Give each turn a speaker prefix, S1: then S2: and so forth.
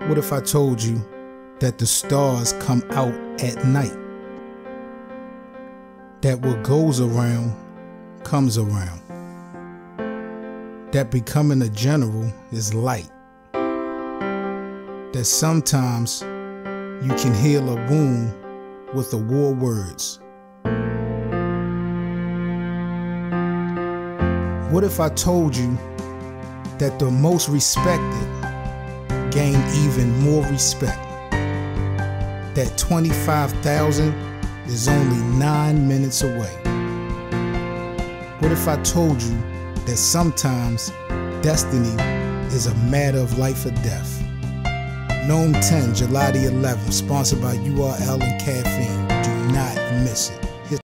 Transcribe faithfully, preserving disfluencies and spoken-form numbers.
S1: What if I told you that the stars come out at night? That what goes around comes around. That becoming a general is light. That sometimes you can heal a wound with the war words. What if I told you that the most respected gain even more respect? That twenty-five thousand is only nine minutes away. What if I told you that sometimes destiny is a matter of life or death? Gnome ten, July the eleventh, sponsored by U R L and Caffeine. Do not miss it.